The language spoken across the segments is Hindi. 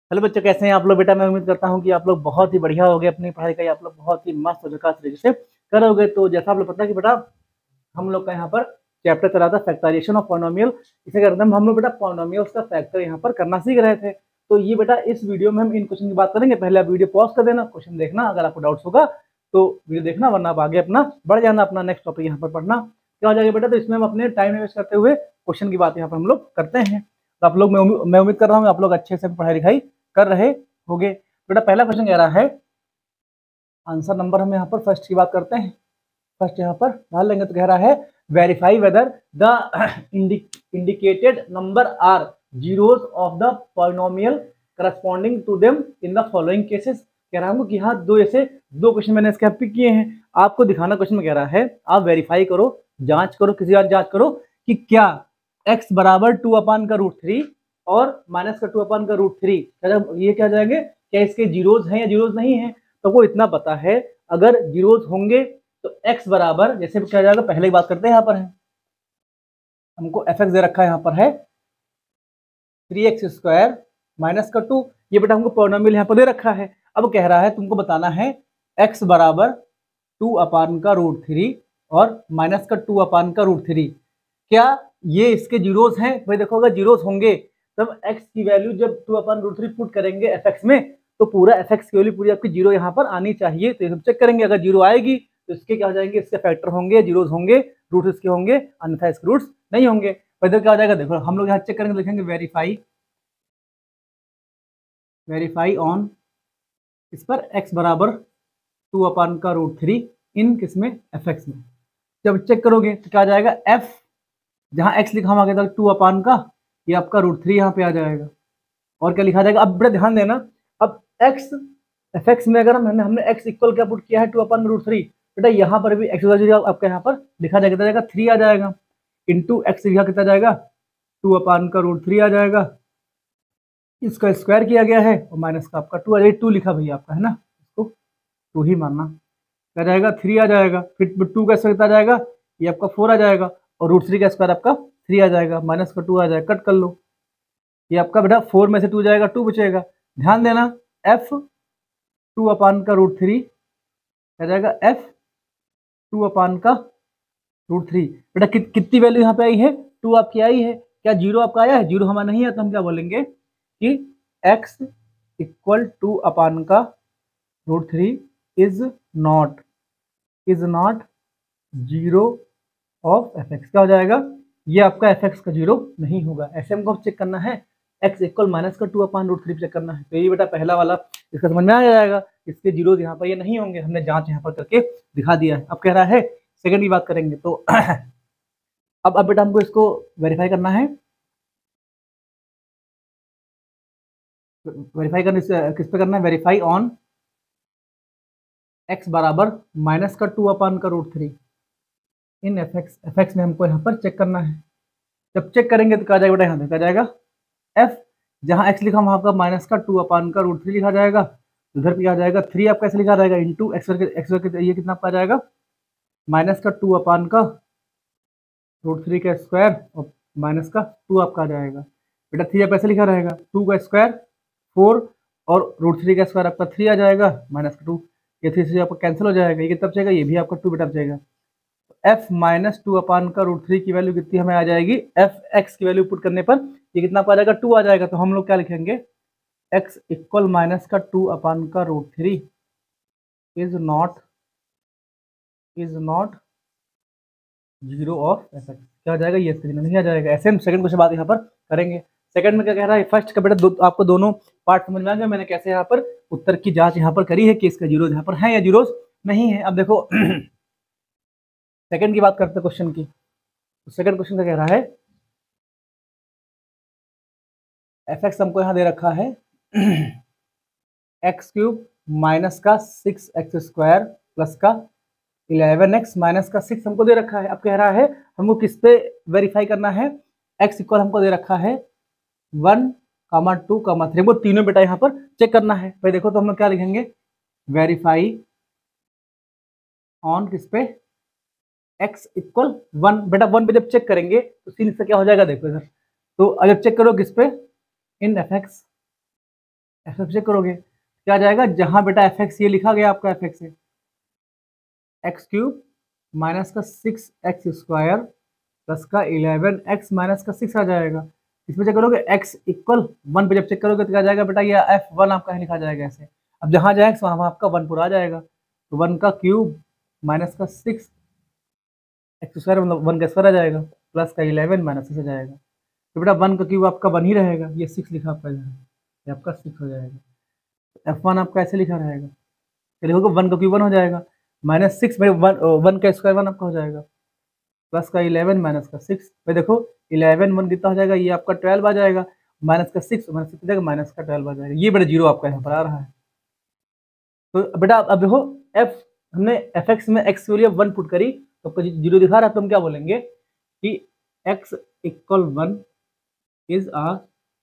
हेलो बच्चों, कैसे हैं आप लोग? बेटा मैं उम्मीद करता हूं कि आप लोग बहुत ही बढ़िया हो गए, अपनी पढ़ाई का आप लोग बहुत ही मस्त और झकास तरीके से करोगे। तो जैसा आप लोग पता है कि बेटा हम लोग का यहाँ पर चैप्टर चला था फैक्टराइजेशन ऑफ पॉलिनोमियल। इसे करते हम लोग बेटा पॉलिनोमियल्स का फैक्टर यहाँ पर करना सीख रहे थे। तो ये बेटा इस वीडियो में हम इन क्वेश्चन की बात करेंगे। पहले आप वीडियो पॉज कर देना, क्वेश्चन देखना, अगर आपको डाउट्स होगा तो वीडियो देखना, वरना आप आगे अपना बढ़ जाना, अपना नेक्स्ट टॉपिक यहाँ पर पढ़ना। क्या हो जाएगा बेटा? तो इसमें हम अपने टाइम वेस्ट करते हुए क्वेश्चन की बात यहाँ पर हम लोग करते हैं। तो आप लोग, मैं उम्मीद कर रहा हूँ आप लोग अच्छे से पढ़ाई लिखाई कर रहे होगे। बेटा पहला क्वेश्चन कह रहा है, आंसर नंबर हम यहाँ पर फर्स्ट की बात करते हैं। फर्स्ट यहाँ पर डाल लेंगे तो कह रहा है verify whether the indicated number are zeros of the polynomial corresponding to them in the following cases. कह रहा हूँ कि यहाँ दो ऐसे दो क्वेश्चन मैंने इसके पिक किए हैं, आपको दिखाना क्वेश्चन में कह रहा है आप वेरीफाई करो, जांच करो, किसी बात जांच करो कि क्या x बराबर 2/√3 और माइनस का 2/√3 ये क्या जाएंगे, क्या इसके जीरोज हैं या जीरोज नहीं है। तो वो इतना पता है, अगर जीरोज होंगे तो x बराबर, जैसे क्या जाएगा, पहले ही बात करते हैं, यहाँ पर है हमको fx दे रखा है, यहाँ पर है 3x² माइनस का 2। ये बेटा हमको पॉलिनोमियल यहाँ पर दे रखा है। अब कह रहा है तुमको बताना है x बराबर 2/√3 और माइनस का 2/√3, क्या ये इसके जीरोस हैं? भाई देखो, अगर जीरोस होंगे तब x की वैल्यू जब 2/√3 पुट करेंगे fx में तो पूरा fx की वैल्यू पूरी आपकी जीरो यहाँ पर आनी चाहिए। तो ये सब चेक करेंगे, अगर जीरो आएगी तो इसके क्या हो जाएंगे, इसके फैक्टर होंगे, जीरोस होंगे, रूट्स इसके होंगे, अन्यथा इसके रूट्स नहीं होंगे। तो इधर क्या हो जाएगा, देखो हम लोग यहाँ चेक करेंगे, लिखेंगे वेरीफाई ऑन इस पर x बराबर 2/√3 इन किसमें, fx में। जब चेक करोगे तो क्या आ जाएगा, f जहाँ x लिखा हुआ था 2 का, ये आपका √3 यहाँ पे आ जाएगा। और क्या लिखा जाएगा, अब बड़ा ध्यान देना, अब x fx में अगर हमने x इक्वल क्या पुट किया है 2/√3, बेटा यहाँ पर भी x आपका यहाँ पर लिखा जाएगा, कितना जाएगा, 3 आ जाएगा, इंटू x लिखा कितना जाएगा, 2/√3 आ जाएगा, इसका स्क्वायर किया गया है और माइनस का आपका 2 आ जाएगा, 2 लिखा भैया आपका है ना, इसको 2 ही मानना। क्या जाएगा, 3 आ जाएगा, फिर 2 का स्क्वायर कितना आ जाएगा, ये आपका 4 आ जाएगा, और √3 का स्क्वायर आपका 3 आ जाएगा, माइनस का 2 आ जाएगा, कट कर लो, ये आपका बेटा 4 में से 2 जाएगा, 2 बचेगा। ध्यान देना, f 2/√3 क्या जाएगा, f 2/√3। बेटा कितनी वैल्यू यहाँ पे आई है, 2 आपकी आई है, क्या जीरो आपका आया है? जीरो हमारा नहीं है, तो हम क्या बोलेंगे कि x equal 2/√3 is not zero of fx। क्या हो जाएगा, ये आपका fx का जीरो नहीं होगा। ऐसे हमको चेक करना है, x इक्वल माइनस का 2/√3 चेक करना है। तो ये बेटा पहला वाला इसका समझ में आ जाएगा, इसके जीरो यहाँ पर ये नहीं होंगे, हमने जांच यहाँ पर करके दिखा दिया है। अब कह रहा है सेकंड की बात करेंगे, तो अब बेटा हमको इसको वेरीफाई करना है। वेरीफाई करने किस पे करना है, वेरीफाई ऑन x बराबर माइनस का 2/√3 इन fx में हमको यहाँ पर चेक करना है। जब चेक करेंगे तो क्या जाएगा बेटा, यहाँ देखा जाएगा f जहाँ x लिखा वहाँ आपका माइनस का 2/√3 लिखा जाएगा, उधर भी आ जाएगा 3 आपका ऐसे लिखा जाएगा, इंटू एक्स करके ये कितना आपका आ जाएगा, माइनस का 2/√3 का स्क्वायर और माइनस का 2 आपका आ जाएगा। बेटा 3 आप ऐसे लिखा रहेगा, 2 का स्क्वायर 4 और √3 का स्क्वायर आपका 3 आ जाएगा, माइनस का 2, ये 3 से आपका कैंसिल हो जाएगा, ये कितना बचेगा, ये भी आपका 2 बेटा बचेगा। f माइनस 2/√3 की वैल्यू कितनी हमें आ जाएगी, fx की वैल्यू पुट करने पर ये कितना आ जाएगा, 2 आ जाएगा। तो हम लोग क्या लिखेंगे, x इक्वल माइनस का 2/√3 is not zero of fx। क्या आ जाएगा, ये नहीं आ जाएगा। ऐसे हम सेकंड क्वेश्चन बात यहाँ पर करेंगे। सेकंड में क्या कह रहा है, फर्स्ट का बेटा आपको दोनों पार्ट समझ में आ गया, मैंने कैसे यहाँ पर उत्तर की जांच यहाँ पर करी है कि इसका जीरो यहाँ पर है या जीरो नहीं है। अब देखो सेकंड की बात करते हैं क्वेश्चन की। सेकंड क्वेश्चन का कह रहा है fx हमको यहाँ दे रखा है x³ माइनस का 6x² प्लस का 11x माइनस का 6 हमको दे रखा है। अब कह रहा है हमको किस पे वेरीफाई करना है, x इक्वल हमको दे रखा है 1, 2, 3, वो तीनों बेटा यहाँ पर चेक करना है। भाई देखो, तो हम लोग क्या लिखेंगे, वेरीफाई ऑन किस पे, x इक्वल 1। बेटा 1 पे जब चेक करेंगे तो सीन से क्या हो जाएगा, देखो इधर, तो जब चेक करो किस पे, इन fx एफ चेक करोगे क्या आ जाएगा, जहां बेटा एफ एक्स ये लिखा गया आपका एफ एक्स है एक्स क्यूब माइनस का 6x² प्लस का 11x माइनस का 6 आ जाएगा। इसमें चेक करोगे x इक्वल 1 पे जब चेक करोगे तो क्या जाएगा बेटा, ये f1 आपका है लिखा जाएगा ऐसे। अब जहां जाएगा वहां आपका 1 पूरा आ जाएगा, तो 1 का क्यूब माइनस का 6x² मतलब 1 का स्क्वायर आ जाएगा प्लस का 11 माइनस 6 आ जाएगा। तो बेटा 1 का क्यूब आपका 1 ही रहेगा, ये 6 लिखा आपका इधर, ये आपका 6 हो जाएगा। f1 आपका ऐसे लिखा रहेगा, चलिए होगा 1 का क्यूब 1 हो जाएगा माइनस 6 भाई 1 का स्क्वायर 1 आपका हो जाएगा प्लस का 11 माइनस का 6 भाई देखो 11 1 कितना हो जाएगा, ये आपका 12 आ जाएगा माइनस का 6 माइनस 6 जाएगा माइनस का 12 आ जाएगा। ये बेटा जीरो आपका यहाँ पर आ रहा है। तो बेटा अब देखो एफ हमने एफ एक्स में एक्स की वैल्यू 1 पुट करी तो आपका जीरो दिखा रहा है, तो हम क्या बोलेंगे कि x equal 1 is a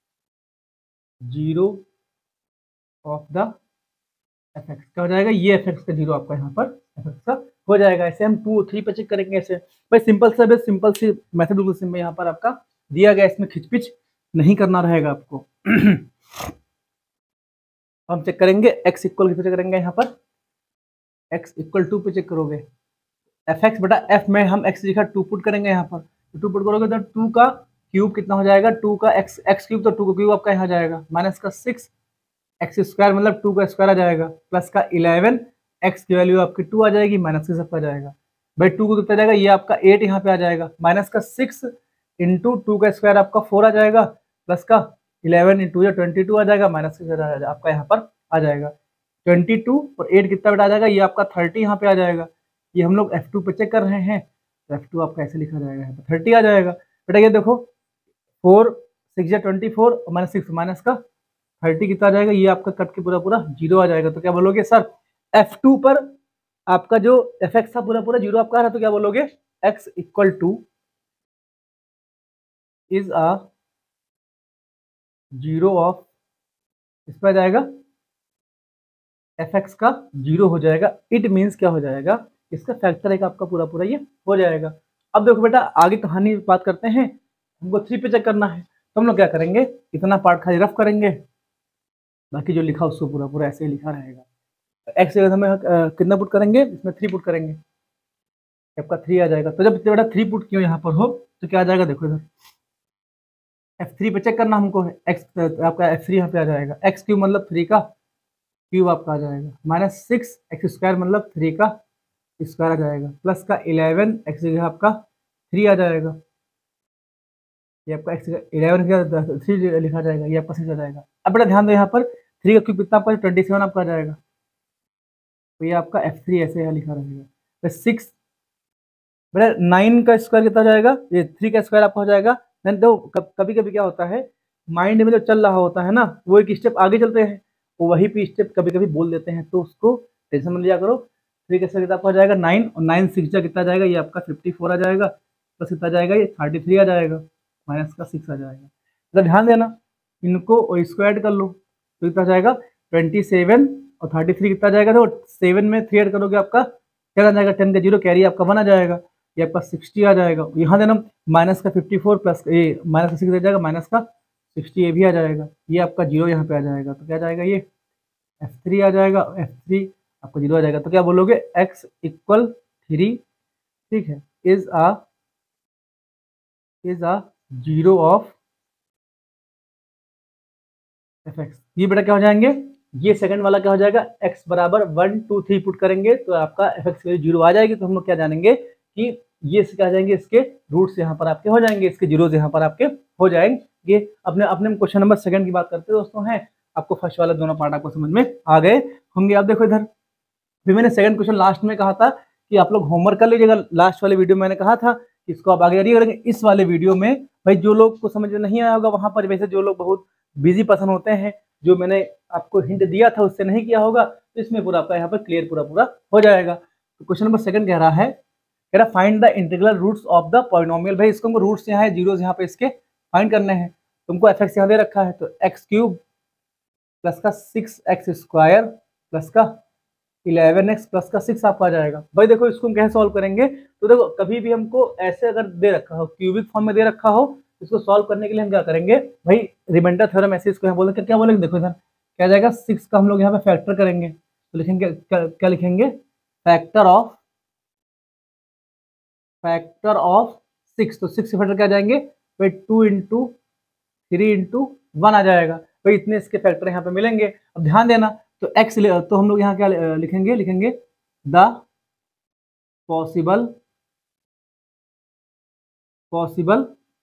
zero of the f x. क्या हो जाएगा, ये एफ एक्स का जीरो आपका यहाँ पर एफ एक्स का हो जाएगा। ऐसे हम 2 3 पे चेक करेंगे ऐसे भाई, सिंपल सा बेस सिंपल सी मेथड बिल्कुल सिंपल यहाँ पर आपका दिया गया, इसमें खिचपिच नहीं करना रहेगा आपको। हम चेक करेंगे x इक्वल कितने चेक करेंगे यहाँ पर, x इक्वल 2 पे चेक करोगे एफ एक्स बेटा f में हम x लिखा 2 पुट करेंगे यहाँ पर, तो 2 पुट करोगे तो 2 का क्यूब कितना हो जाएगा, 2 का x क्यूब तो 2 का क्यूब आपका यहाँ जाएगा माइनस का 6 x² मतलब 2 का स्क्वायर आ जाएगा प्लस का 11 x की वैल्यू आपकी 2 आ जाएगी माइनस 6 आपका जाएगा भाई 2 को कितना जाएगा, ये आपका 8 यहाँ पे आ जाएगा माइनस का 6 इंटू 2 का स्क्वायर आपका 4 आ जाएगा प्लस का 11 इंटू 22 आ जाएगा माइनस 6 आपका यहाँ पर आ जाएगा 22 और 8 कितना बेटा आ जाएगा, ये आपका 30 यहाँ पे आ जाएगा। ये हम लोग F2 पे चेक कर रहे हैं तो F2 आपका ऐसे लिखा जाएगा यहाँ पर 30 आ जाएगा बेटा। ये देखो 4 6 या 24 और माइनस 6 माइनस का 30 कितना आ जाएगा, ये आपका कट के पूरा पूरा जीरो आ जाएगा। तो क्या बोलोगे सर F2 पर आपका जो एफ एक्स था पूरा पूरा जीरो आपका आ रहा है, तो क्या बोलोगे x equal two is a zero of, इस पर आ जाएगा एफ एक्स का जीरो हो जाएगा। इट मीन्स क्या हो जाएगा, इसका फैक्टर है आपका पूरा पूरा ये हो जाएगा। अब देखो बेटा आगे कहानी बात करते हैं, हमको 3 पे चेक करना है तो हम लोग क्या करेंगे, इतना पार्ट खाली रफ करेंगे, बाकी जो लिखा उसको पूरा पूरा ऐसे ही लिखा रहेगा। एक्स जगह हमें कितना पुट करेंगे, इसमें 3 पुट करेंगे, आपका 3 आ जाएगा। तो जब बेटा 3 पुट क्यों यहाँ पर हो तो क्या आ जाएगा, देखो इधर F3 पे चेक करना हमको है, एक्स आपका F3 यहाँ पे आ जाएगा, एक्स क्यूब मतलब 3 का क्यूब आपका आ जाएगा माइनस 6x² मतलब 3 का स्क्वायर आ जाएगा प्लस का 11 एक्स जगह आपका 3 आ जाएगा, ये आपका एक्स 11 3 लिखा जाएगा, ये आपका 6 आ जाएगा। अब बेटा ध्यान दो यहाँ पर 3 का क्यूब कितना आपका 27 आपका आ जाएगा, तो ये आपका F3 ऐसे यहाँ लिखा रहेगा। तो 6 बेटा 9 का स्क्वायर कितना जाएगा, ये 3 का स्क्वायर आपका हो जाएगा। तो कभी कभी क्या होता है माइंड में जो चल रहा होता है ना, वो एक स्टेप आगे चलते हैं, वो वही पे स्टेप कभी कभी बोल देते हैं, तो उसको टेंशन में लिया करो। 3 का स्क्वायर कितना आपका हो जाएगा 9 और 9 6 जा कितना जाएगा, ये आपका 54 आ जाएगा प्लस कितना जाएगा, ये 33 आ जाएगा माइनस का 6 आ जाएगा। तो ध्यान देना इनको स्क्वायर कर लो तो कितना जाएगा 27 और 33 कितना जाएगा, तो 7 में 3 ऐड करोगे आपका क्या आ जाएगा 10 का जीरो कैरी आपका 1 आ जाएगा, ये आपका 60 आ जाएगा। यहाँ देना माइनस का 54 प्लस ये माइनस का 6 आ जाएगा माइनस का 60 ये भी आ जाएगा, ये आपका जीरो यहाँ पे आ जाएगा। तो क्या जाएगा, ये F3 आ जाएगा, F3 आपका जीरो आ जाएगा। तो क्या बोलोगे x इक्वल 3 ठीक है is a zero of f x. ये बेटा क्या हो जाएंगे, ये सेकंड वाला क्या हो जाएगा, x बराबर 1 2 3 पुट करेंगे तो आपका एफ एक्स वैल्यू जीरो आ जाएगी। तो हम लोग क्या जानेंगे कि ये क्या जाएंगे, इसके रूट्स यहाँ पर आपके हो जाएंगे, इसके जीरोज यहाँ पर आपके हो जाएंगे। अपने अपने क्वेश्चन नंबर सेकंड की बात करते हैं दोस्तों हैं, आपको फर्स्ट वाला दोनों पार्ट आपको समझ में आ गए होंगे। अब देखो इधर भी मैंने सेकंड क्वेश्चन लास्ट में कहा था कि आप लोग होमवर्क कर लीजिएगा, लास्ट वाले वीडियो मैंने कहा था कि इसको आप आगे करेंगे। इस वाले वीडियो में भाई जो लोग को समझ में नहीं आया होगा वहां पर, वैसे जो लोग बहुत बिजी पर्सन होते हैं, जो मैंने आपको हिंट दिया था उससे नहीं किया होगा, तो इसमें पूरा आपका यहाँ पर क्लियर पूरा पूरा हो जाएगा। तो क्वेश्चन नंबर सेकंड कह रहा है, कह रहा find the integral roots of the polynomial. भाई इसको हमको रूट्स यहाँ है, जीरोज यहाँ पे इसके फाइंड करने हैं। तुमको एफ एक्स यहाँ दे रखा है, तो एक्स क्यूब प्लस का 6x² प्लस का 11x प्लस का 6 आपका आ जाएगा। भाई देखो इसको हम कैसे सॉल्व करेंगे, तो देखो कभी भी हमको ऐसे अगर दे रखा हो, क्यूबिक फॉर्म में दे रखा हो, इसको सॉल्व करने के लिए हम क्या करेंगे भाई, रिमाइंडर थ्योरम ऐसे इसको बोलेंगे, क्या बोलेंगे देखो इधर क्या आ जाएगा 6 का हम लोग यहाँ पे फैक्टर करेंगे तो लिखेंगे क्या लिखेंगे फैक्टर ऑफ 6। तो 6 के फैक्टर क्या आ जाएंगे भाई 2 इंटू 3 इंटू 1 आ जाएगा भाई, इतने इसके फैक्टर यहाँ पे मिलेंगे। अब ध्यान देना तो x तो हम लोग यहाँ क्या लिखेंगे the possible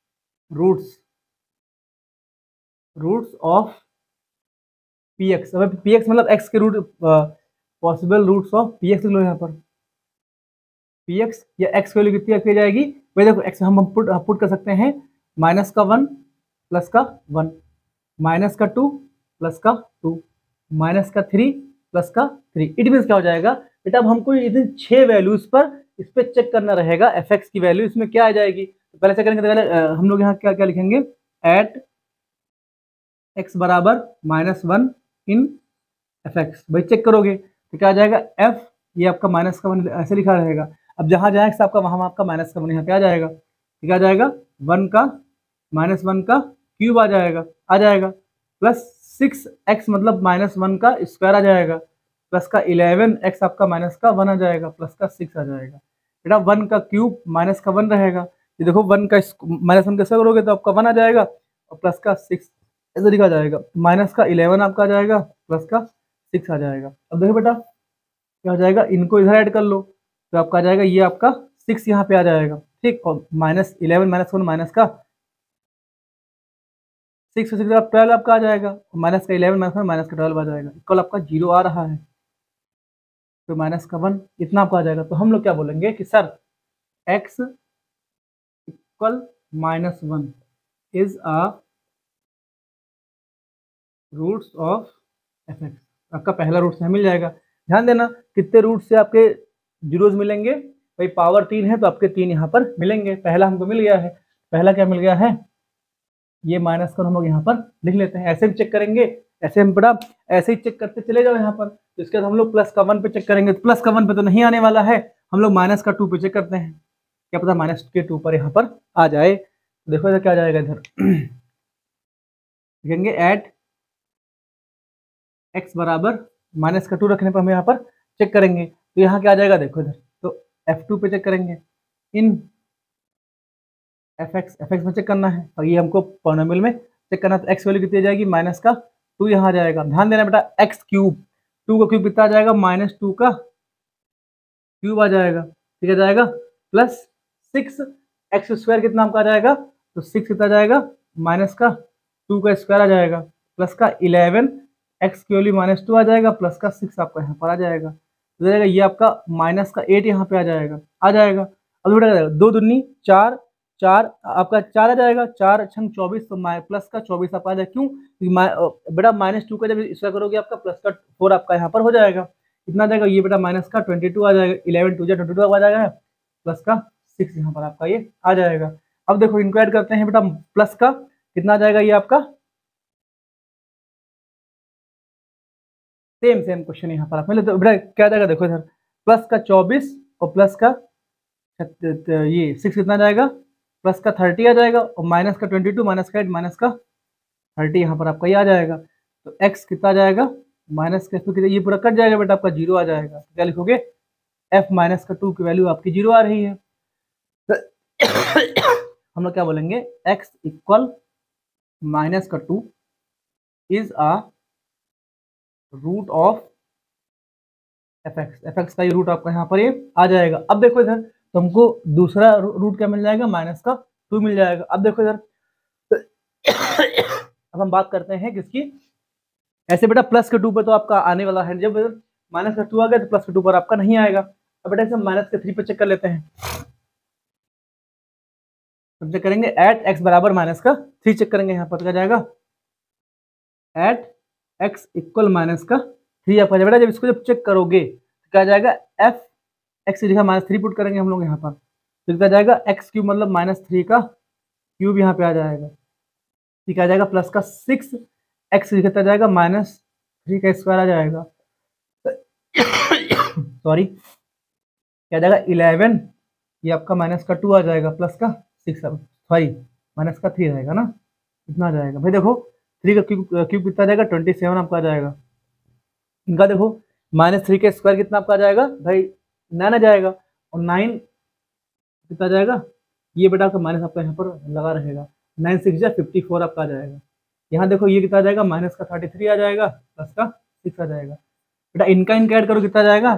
roots of px। अब px मतलब x के root, possible roots of px लिख लो यहाँ पर। px या x की वैल्यू कितनी रखी जाएगी भाई, देखो x हम पुट कर सकते हैं -1 प्लस का 1, -2 प्लस का 2, -3 प्लस का 3। इट मीन्स क्या हो जाएगा बेटा, अब हमको इन 6 वैल्यूज पर इस पे चेक करना रहेगा fx की वैल्यू इसमें क्या आ जाएगी। तो पहले चेक करेंगे तो पहले हम लोग यहाँ क्या क्या लिखेंगे एट x बराबर -1 इन fx। भाई चेक करोगे तो क्या आ जाएगा f, ये आपका -1 ऐसे लिखा रहेगा। अब जहाँ जहाँ x आपका वहाँ आपका -1 यहाँ पे आ जाएगा। ठीक आ जाएगा 1 का -1 का क्यूब आ जाएगा प्लस 6x मतलब -1 का स्क्वायर आ जाएगा प्लस का 11x आपका -1 आ जाएगा प्लस का 6 आ जाएगा। बेटा 1 का क्यूब -1 रहेगा, ये देखो 1 का -1 का स्क्वायर करोगे तो आपका 1 आ जाएगा और प्लस का 6 ऐसे लिखा जाएगा, -11 आपका आ जाएगा प्लस का 6 आ जाएगा। अब देखो बेटा क्या हो जाएगा, इनको इधर ऐड कर लो तो आपका आ जाएगा ये आपका 6 यहाँ पे आ जाएगा। ठीक, और -11 -1 माइनस का 6 से 6 12 आपका आ जाएगा, माइनस का 11 माइनस का 12 आ जाएगा, इक्वल आपका 0 आ रहा है तो -1 इतना आपका आ जाएगा। तो हम लोग क्या बोलेंगे कि sir x equal -1 is a roots of fx। आपका पहला रूट से मिल जाएगा। ध्यान देना कितने रूट से आपके जीरोज मिलेंगे भाई, पावर 3 है तो आपके 3 यहाँ पर मिलेंगे। पहला हमको मिल गया है, पहला क्या मिल गया है ये माइनस कर हम लोग यहाँ पर लिख लेते हैं। ऐसे भी चेक करेंगे, ऐसे हम बड़ा ऐसे ही चेक करते चले जाओ यहाँ पर। तो इसके बाद हम लोग +1 पे चेक करेंगे, तो +1 पे तो नहीं आने वाला है, हम लोग -2 पे चेक करते हैं, क्या पता -2 पर यहाँ पर आ जाए। तो देखो इधर क्या आ जाएगा, इधर लिखेंगे एट x बराबर -2 रखने पर हम यहाँ पर चेक करेंगे तो यहाँ क्या आ जाएगा देखो इधर, तो F2 पे चेक करेंगे इन fx में चेक करना है और ये हमको पॉलिनोमियल में चेक करना है। तो x वैल्यू कितनी आ जाएगी -2 यहाँ आ जाएगा। ध्यान देना बेटा x क्यूब 2 का क्यूब कितना आ जाएगा -2 का क्यूब आ जाएगा। ठीक है जाएगा प्लस 6x स्क्वायर कितना हमको आ जाएगा, तो 6 कितना आ जाएगा -2 का स्क्वायर आ जाएगा प्लस का 11 x की वैल्यू -2 आ जाएगा प्लस का 6 आपका यहाँ पर आ जाएगा। तो जाएगा ये आपका -8 यहाँ पे आ जाएगा। अब बेटा 2 दूनी 4 4 आपका 4 आ जाएगा, 4 छंग 24 तो प्लस का 24 आपका आ जाएगा। क्यों बेटा -2 का जब स्क्वायर करोगे आपका प्लस का 4 आपका यहाँ पर हो जाएगा, कितना आ जाएगा ये बेटा -22 आ जाएगा, 11 2 22 आ जाएगा प्लस का 6 यहाँ पर आपका ये आ जाएगा। अब देखो इनको ऐड करते हैं बेटा, प्लस का कितना आ जाएगा ये आपका, सेम क्वेश्चन यहाँ पर आप मिले तो बेटा क्या आ जाएगा देखो इधर, प्लस का 24 और प्लस का ये 6 कितना जाएगा प्लस का 30 आ जाएगा और माइनस का 22 माइनस का 8 माइनस का 30 यहाँ पर आपका ये आ जाएगा। तो x कितना आ जाएगा माइनस का ये पूरा कट जाएगा बेटा, आपका 0 आ जाएगा। तो क्या लिखोगे f -2 की वैल्यू आपकी 0 आ रही है। तो हम लोग क्या बोलेंगे x equal -2 is a root of fx का ये रूट आपका यहाँ पर ये आ जाएगा। अब देखो इधर तो हमको दूसरा रूट क्या मिल जाएगा -2 मिल जाएगा। अब देखो इधर अब हम बात करते हैं किसकी, ऐसे बेटा +2 पर तो आपका आने वाला है, जब -2 आ गया तो +2 पर आपका नहीं आएगा। अब बेटा इसे -3 पे चेक कर लेते हैं, तो चेक करेंगे एट x बराबर -3 चेक करेंगे यहाँ पर क्या जाएगा एट x इक्वल -3 आपका बेटा। जब इसको जब चेक करोगे तो क्या जाएगा f x लिखा -3 पुट करेंगे हम लोग यहाँ पर, तो क्या जाएगा x क्यूब मतलब -3 का क्यूब यहाँ पे आ जाएगा। ठीक आ जाएगा प्लस का 6 x लिखा जाएगा -3 का स्क्वायर आ जाएगा। सॉरी क्या जाएगा 11 ये आपका -2 आ जाएगा प्लस का 6 सॉरी -3 रहेगा ना, इतना आ जाएगा। भाई देखो 3 का क्यूब कितना आ जाएगा 27 आपका आ जाएगा। इनका देखो -3 का स्क्वायर कितना आपका आ जाएगा भाई 9 आ जाएगा, और 9 कितना आ जाएगा, ये बेटा आपका माइनस आपका यहाँ पर लगा रहेगा, 9 6 जा 54 आपका आ जाएगा। यहाँ देखो ये कितना आ जाएगा, माइनस का 33 आ जाएगा, प्लस का 6 आ जाएगा। बेटा इनका ऐड करो कितना आ जाएगा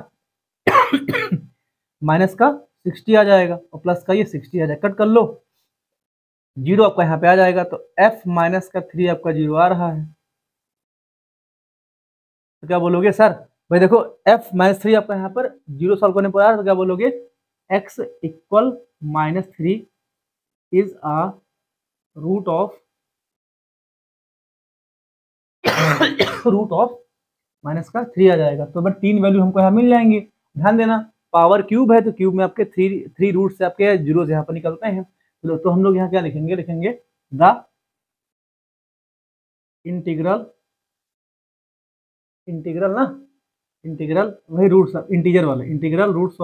माइनस का 60 आ जाएगा, और प्लस का ये 60 आ जाएगा, कट कर लो, जीरो आपका यहाँ पे आ जाएगा। तो f माइनस का 3 आपका जीरो आ रहा है, तो क्या बोलोगे सर, भाई देखो f माइनस 3 आपका यहाँ पर जीरो सॉल्व करने पर आ रहा है, तो क्या बोलोगे, x equal -3 is a root of minus का 3 आ जाएगा। तो बट 3 वैल्यू हमको यहाँ मिल जाएंगे। ध्यान देना पावर क्यूब है, तो क्यूब में आपके थ्री रूट से आपके जीरो यहाँ पर निकलते हैं। तो हम लोग यहाँ क्या लिखेंगे, लिखेंगे द इंटीग्रल ना, इंटीग्रल वही रूट्स इंटीजर वाले, integral roots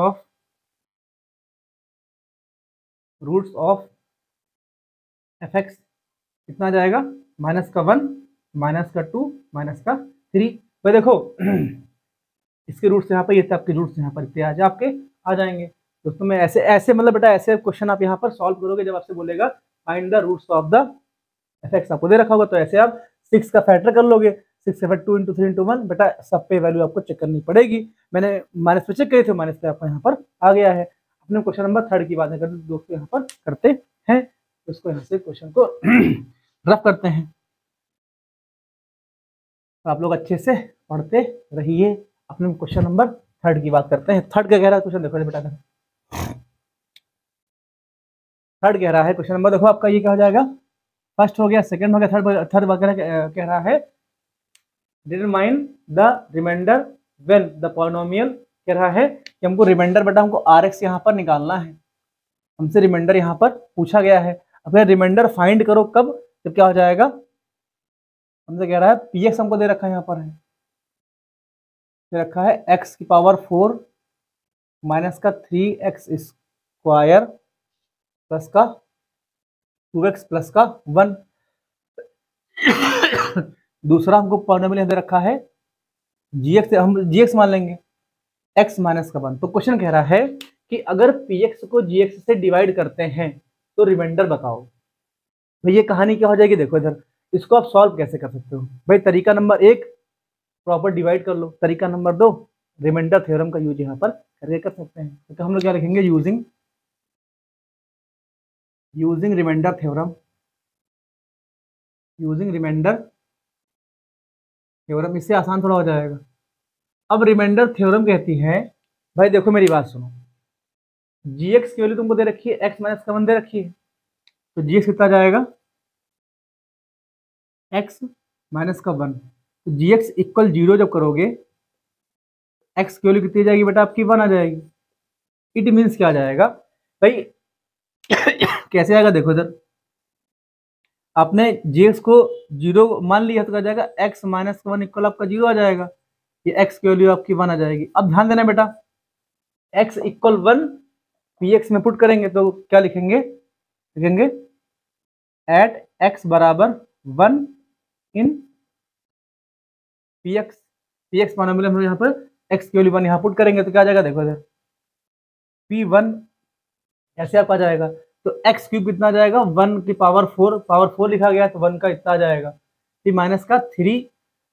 of f x कितना आ जाएगा, माइनस का 1 माइनस का 2 माइनस का 3। भाई देखो इसके रूट्स यहाँ पर, ये आपके रूट्स यहाँ पर इतने आपके आ जाएंगे। दोस्तों मैं ऐसे मतलब बेटा ऐसे क्वेश्चन आप यहाँ पर सॉल्व करोगे, जब आपसे बोलेगा find the roots of the f x आपको दे रखा होगा, तो ऐसे आप 6 का फैक्टर कर लोगे, 6 7 2 × 3 × 1, बेटा सब पे वैल्यू आपको चेक करनी पड़ेगी। मैंने माइनस पे चेक करे थे, माइनस पे आपको यहाँ पर आ गया है। अपने क्वेश्चन नंबर 3 की बात करते दोस्तों यहाँ पर करते हैं, तो इसको यहाँ से क्वेश्चन को रफ करते हैं। तो आप लोग अच्छे से पढ़ते रहिए। अपने क्वेश्चन नंबर 3 की बात करते हैं। 3 का कह रहा है क्वेश्चन, देखो बेटा 3 कह रहा है क्वेश्चन नंबर, देखो आपका ये क्या हो जाएगा, फर्स्ट हो गया, सेकंड हो गया, थर्ड वगैरह कह रहा है determine the remainder when the polynomial, कह रहा है कि हमको रिमाइंडर बेटा हमको RX यहाँ पर निकालना है, हमसे रिमाइंडर यहाँ पर पूछा गया है। अब रिमाइंडर फाइंड करो कब, जब क्या हो जाएगा, हमसे कह रहा है PX हमको दे रखा है, यहाँ पर है दे रखा है x की पावर 4 माइनस का 3x स्क्वायर प्लस का 2x प्लस का 1। दूसरा हमको पॉलिनोमियल दे रखा है gx, हम gx मान लेंगे x माइनस का 1। तो क्वेश्चन कह रहा है कि अगर px को gx से डिवाइड करते हैं तो रिमाइंडर बताओ। भाई ये कहानी क्या हो जाएगी, देखो इधर इसको आप सॉल्व कैसे कर सकते हो। भाई तरीका नंबर 1 प्रॉपर डिवाइड कर लो, तरीका नंबर 2 रिमाइंडर थ्योरम का यूज यहाँ पर करके कर सकते हैं। तो हम लोग क्या लिखेंगे, यूजिंग रिमाइंडर थ्योरम, इससे आसान थोड़ा हो जाएगा। अब रिमाइंडर थ्योरम कहती है, भाई देखो मेरी बात सुनो, gx की वैल्यू तुमको दे रखी है, x माइनस का 1 दे रखी है, तो gx कितना जाएगा, x माइनस का 1। तो gx इक्वल 0 जब करोगे, x की वैल्यू कितनी जाएगी बेटा आपकी 1 आ जाएगी। इट मीन्स क्या आ जाएगा भाई कैसे आएगा, देखो इधर आपने gx को 0 मान लिया, तो क्या जाएगा x माइनस का 1 इक्वल आपका 0 आ जाएगा, ये x की वैल्यू आपकी 1 आ जाएगी। अब ध्यान देना बेटा, x इक्वल 1 px में पुट करेंगे तो क्या लिखेंगे, एट x बराबर 1 इन px पॉलिनोमियल हम यहाँ पर x की वैल्यू 1 यहाँ पुट करेंगे तो क्या आ जाएगा, देखो इधर p1 ऐसे आपका जाएगा। तो x क्यूब कितना आ जाएगा, 1 की पावर 4 लिखा गया, तो 1 का इतना आ जाएगा, p माइनस का 3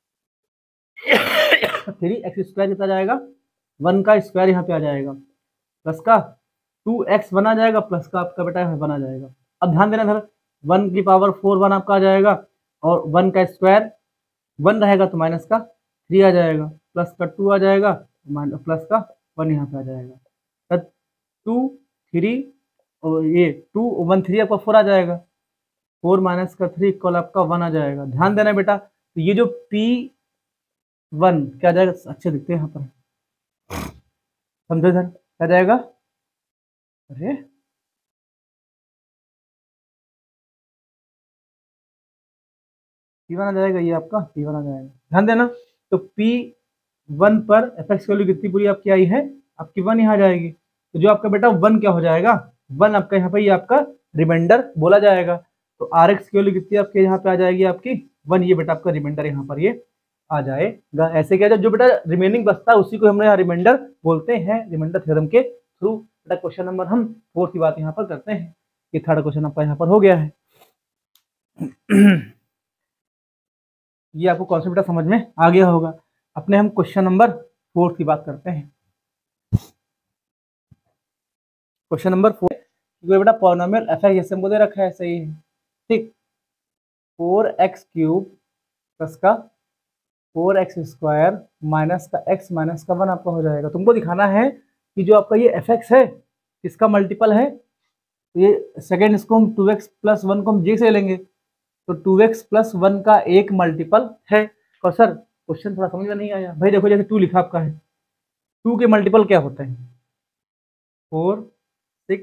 x स्क्वायर कितना जाएगा, 1 का स्क्वायर यहाँ पे आ जाएगा, प्लस का 2x 1 आ जाएगा, प्लस का आपका बेटा 1 आ जाएगा। अब ध्यान देना सर, 1 की पावर 4 1 आपका आ जाएगा, और 1 का स्क्वायर 1 रहेगा तो माइनस का 3 आ जाएगा, प्लस का 2 आ जाएगा, प्लस का 1 यहाँ पे आ जाएगा, 2 3 और ये 2 1 3 आपका 4 आ जाएगा, 4 माइनस का 3 इक्वल आपका 1 आ जाएगा। ध्यान देना बेटा, तो ये जो P1 क्या जाएगा, अच्छे दिखते हैं यहाँ पर, समझो सर क्या जाएगा, अरे P1 आ जाएगा, ये आपका P1 आ जाएगा। ध्यान देना, तो P1 पर fx की वैल्यू कितनी पूरी आपकी आई है, आपकी 1 यहाँ आ जाएगी। तो जो आपका बेटा 1 क्या हो जाएगा, 1 आपका यहाँ पे ये आपका रिमाइंडर बोला जाएगा। तो Rx की वैल्यू कितनी आपके यहाँ पे आ जाएगी, आपकी 1 ये बेटा आपका रिमाइंडर यहाँ पर ये आ जाएगा। ऐसे क्या जो बेटा रिमेनिंग बचता है उसी को हमने यहाँ रिमाइंडर बोलते हैं रिमाइंडर थ्योरम के थ्रू। बेटा क्वेश्चन नंबर हम 4 की बात यहाँ पर करते हैं। ये थर्ड क्वेश्चन आपका यहाँ पर हो गया है। ये आपको कॉन्सेप्ट बेटा समझ में आ गया होगा। अपने हम क्वेश्चन नंबर 4 की बात करते हैं। क्वेश्चन नंबर 4 बेटा पॉलिनोमियल एफ जैसे हमको दे रखा है, सही है ठीक। 4x क्यूब प्लस का 4x स्क्वायर माइनस का x माइनस का 1 आपका हो जाएगा। तुमको दिखाना है कि जो आपका ये fx है किसका मल्टीपल है। ये सेकेंड इसको हम 2x प्लस 1 को हम जी से लेंगे तो 2x प्लस 1 का एक मल्टीपल है। और सर क्वेश्चन थोड़ा समझ में नहीं आया भाई। देखो जैसे 2 लिखा आपका है, 2 के मल्टीपल क्या होते हैं 4 6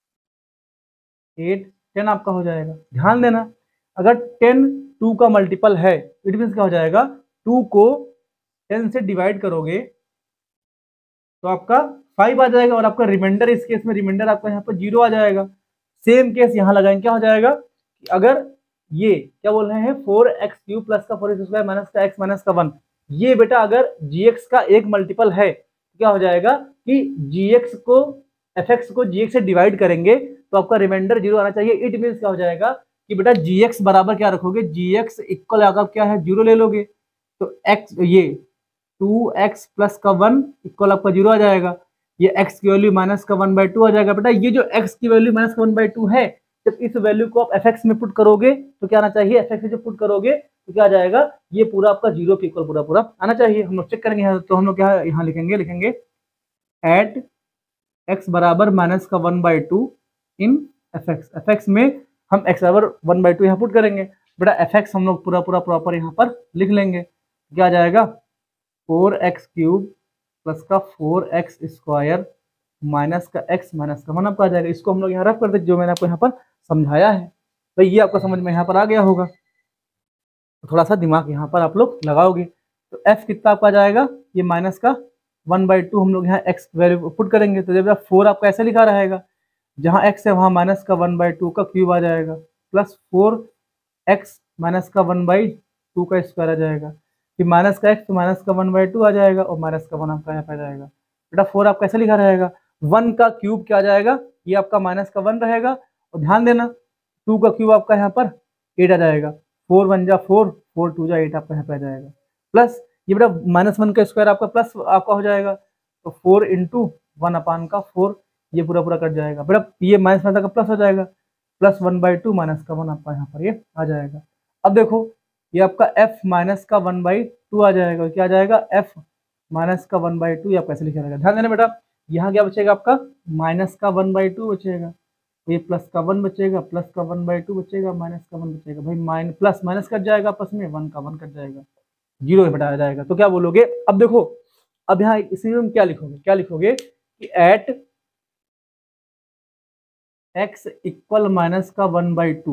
8 10 आपका हो जाएगा। ध्यान देना अगर 10 2 का मल्टीपल है इट मीन्स क्या हो जाएगा 2 को 10 से डिवाइड करोगे तो आपका 5 आ जाएगा और आपका रिमाइंडर इस केस में रिमाइंडर आपका यहाँ पर 0 आ जाएगा। सेम केस यहाँ लगाएंगे क्या हो जाएगा कि अगर ये क्या बोल रहे हैं 4x क्यूब प्लस का 4x स्क्वायर माइनस का x माइनस का 1 ये बेटा अगर gx का एक मल्टीपल है क्या हो जाएगा कि gx को fx को gx से डिवाइड करेंगे तो आपका रिमाइंडर 0 आना चाहिए। इट मीन्स क्या हो जाएगा कि बेटा gx बराबर क्या रखोगे gx इक्वल आकर क्या है 0 ले लोगे तो x ये 2x प्लस का 1 इक्वल आपका 0 आ जाएगा। ये x की वैल्यू माइनस का 1/2 आ जाएगा। बेटा ये जो x की वैल्यू माइनस का 1/2 है जब इस वैल्यू को आप fx में पुट करोगे तो क्या आना चाहिए fx में जब पुट करोगे तो क्या आ जाएगा ये पूरा आपका 0 के इक्वल पूरा पूरा आना चाहिए। हम लोग चेक करेंगे यहाँ तो हम लोग क्या यहाँ लिखेंगे एट x बराबर माइनस का 1/2 इन fx में हम x बराबर 1/2 यहाँ पुट करेंगे। बेटा fx हम लोग पूरा पूरा प्रॉपर यहाँ पर लिख लेंगे। क्या आ जाएगा 4x क्यूब प्लस का 4x स्क्वायर माइनस का x माइनस का 1 आपका आ जाएगा। इसको हम लोग यहाँ रफ कर देते जो मैंने आपको यहाँ पर समझाया है तो ये आपको समझ में यहाँ पर आ गया होगा। तो थोड़ा सा दिमाग यहाँ पर आप लोग लगाओगे तो f कितना आपका आ जाएगा ये माइनस का 1/2 हम लोग यहाँ x वैल्यू पुट करेंगे तो जब 4 आपका ऐसे लिखा रहेगा जहाँ x है वहाँ माइनस का 1/2 का क्यूब आ जाएगा प्लस 4x माइनस का 1/2 का स्क्वायर आ जाएगा। फिर माइनस का x तो माइनस का 1/2 आ जाएगा और माइनस का 1 आपका यहाँ पे आ जाएगा। बेटा 4 आपका ऐसे लिखा रहेगा 1 का क्यूब क्या आ जाएगा ये आपका माइनस का 1 रहेगा और ध्यान देना 2 का क्यूब आपका यहाँ पर 8 आ जाएगा। 4 1 जा 4 4 2 जा 8 आपका यहाँ पे आ जाएगा प्लस ये बेटा -1 का स्क्वायर आपका प्लस आपका हो जाएगा तो 4 इंटू 1 अपान का 4 ये पूरा पूरा कट जाएगा। बेटा ये -1 का प्लस हो जाएगा प्लस 1/2 माइनस का 1 आपका यहाँ पर ये आ जाएगा। अब देखो ये आपका f माइनस का 1/2 आ जाएगा। क्या आ जाएगा f माइनस का 1/2 ये आपका ऐसे लिखा रहेगा। ध्यान देना बेटा यहाँ क्या बचेगा आपका माइनस का 1/2 बचेगा ये प्लस का 1 बचेगा प्लस का 1/2 बचेगा माइनस का 1 बचेगा। भाई प्लस माइनस कट जाएगा आपस में 1 का 1 कट जाएगा 0 बेटा आ जाएगा। तो क्या बोलोगे अब देखो अब यहाँ इसी में क्या लिखोगे कि एट x इक्वल माइनस का 1/2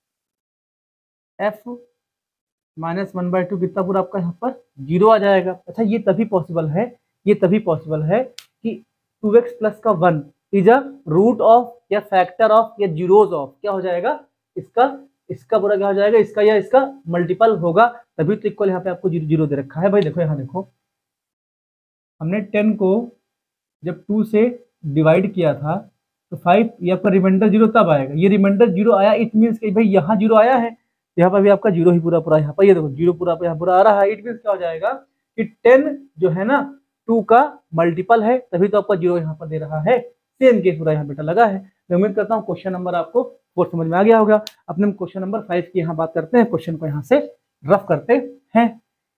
f माइनस 1/2 कितना पूरा आपका यहाँ पर 0 आ जाएगा। अच्छा ये तभी पॉसिबल है कि 2x प्लस का 1 इज अ रूट ऑफ या फैक्टर ऑफ या जीरोज ऑफ क्या हो जाएगा इसका पूरा क्या हो जाएगा इसका या इसका मल्टीपल होगा तभी तो इक्वल यहाँ पे आपको 0 दे रखा है। भाई देखो यहाँ देखो हमने 10 को जब 2 से डिवाइड किया था तो 5 ये आपका रिमाइंडर 0 तब आएगा। ये रिमाइंडर 0 आया इट मीन्स कि भाई यहाँ 0 आया है यहाँ पर भी आपका 0 ही पूरा पूरा यहाँ पर ये देखो 0 पूरा यहाँ पूरा आ रहा है। इट मीन्स क्या हो जाएगा कि 10 जो है ना 2 का मल्टीपल है तभी तो आपका 0 यहाँ पर दे रहा है। सेम केस पूरा यहाँ बेटा लगा है। मैं उम्मीद करता हूँ क्वेश्चन नंबर आपको 4 समझ में आ गया होगा। अपने क्वेश्चन नंबर 5 की यहाँ बात करते हैं। क्वेश्चन को यहाँ से रफ करते हैं।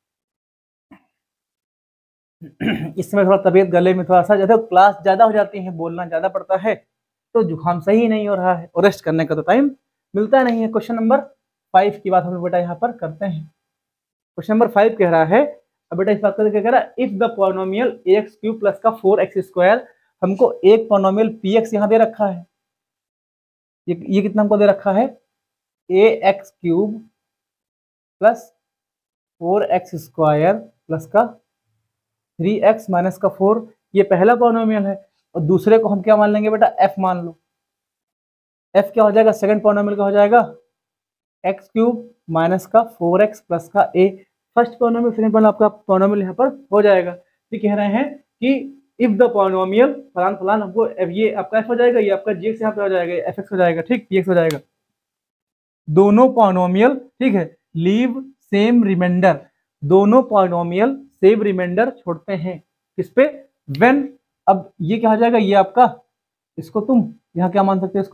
इस समय थोड़ा तबीयत गले में थोड़ा सा ज्यादा क्लास ज्यादा हो जाती है बोलना ज्यादा पड़ता है तो जुकाम सही नहीं हो रहा है और रेस्ट करने का तो टाइम मिलता नहीं है। क्वेश्चन नंबर 5 की बात हम लोग बेटा यहाँ पर करते हैं। क्वेश्चन नंबर 5 कह रहा है अब बेटा इस बात का क्या कह रहा है if the polynomial ax cube plus का 4x स्क्वायर हमको एक पॉलिनोमियल px यहाँ दे रखा है। ये कितना हमको दे रखा है ax cube plus 4x square plus का 3x माइनस का 4 ये पहला पॉलिनोमियल है और दूसरे को हम क्या मान लेंगे बेटा f मान लो। f क्या हो जाएगा सेकंड पॉलिनोमियल का हो जाएगा एक्स क्यूब माइनस का 4x प्लस का A. First polynomial second polynomial आपका पॉलिनोमियल यहाँ पर हो जाएगा। तो कह रहे हैं कि इफ द पॉलिनोमियल फलान फलान, हमको ये आपका f हो जाएगा, ये आपका gx यहाँ पे हो जाएगा, fx हो जाएगा, ठीक, px हो जाएगा। दोनों पॉलिनोमियल, ठीक है, लीव सेम रिमाइंडर, दोनों पॉलिनोमियल सेम रिमाइंडर छोड़ते हैं किस पे, व्हेन। अब ये क्या हो जाएगा, ये आपका, इसको तुम यहाँ क्या मान सकते हो,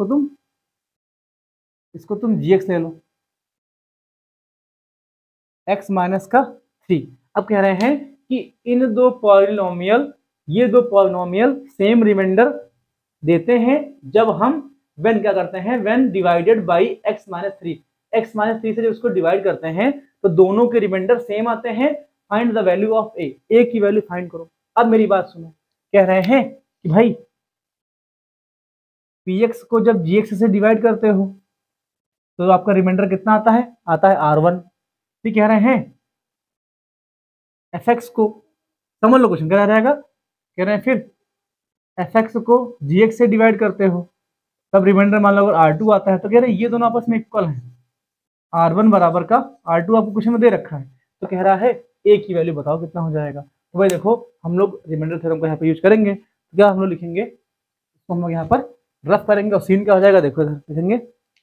इसको तुम gx ले लो, x माइनस का 3। अब कह रहे हैं कि इन दो पॉलिनोमियल, ये दो पॉलिनोमियल सेम रिमाइंडर देते हैं जब हम व्हेन क्या करते हैं, when divided by x minus 3, x minus 3 से जब उसको डिवाइड करते हैं तो दोनों के रिमाइंडर सेम आते हैं। Find the value of a की वैल्यू फाइंड करो। अब मेरी बात सुनो, कह रहे हैं कि भाई px को जब gx से डिवाइड करते हो तो आपका रिमाइंडर कितना आता है r1। फिर कह रहे हैं fx को, समझ लो क्वेश्चन क्या रहेगा, कह रहे हैं फिर fx को gx से डिवाइड करते हो तब रिमाइंडर मान लो अगर r2 आता है, तो कह रहे हैं ये दोनों आपस में इक्वल हैं, r1 बराबर का r2 आपको क्वेश्चन में दे रखा है, तो कह रहा है a की वैल्यू बताओ कितना हो जाएगा। तो भाई देखो हम लोग रिमाइंडर थ्योरम को यहाँ पे यूज करेंगे, तो क्या हम लोग लिखेंगे, इसको हम लोग यहाँ पर रफ करेंगे और सीन क्या हो जाएगा, देखो इधर लिखेंगे,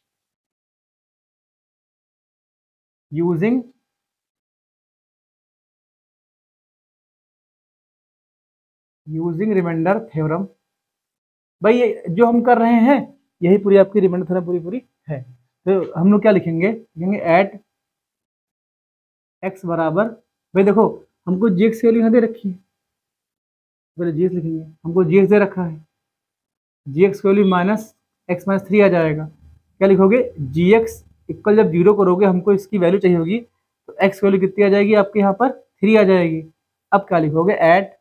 यूजिंग रिमाइंडर थ्योरम। भाई ये जो हम कर रहे हैं यही पूरी आपकी रिमाइंडर थ्योरम पूरी है। तो हम लोग क्या लिखेंगे एट एक्स बराबर, भाई देखो हमको जीएक्स की वैल्यू यहाँ दे रखी है, पहले जीएक्स लिखेंगे, हमको जीएक्स दे रखा है, जीएक्स की वैल्यू माइनस एक्स माइनस 3 आ जाएगा। क्या लिखोगे, जीएक्स इक्वल जब जीरो करोगे हमको इसकी वैल्यू चाहिए होगी, तो एक्स की वैल्यू कितनी आ जाएगी आपके यहाँ पर 3 आ जाएगी। अब क्या लिखोगे, एट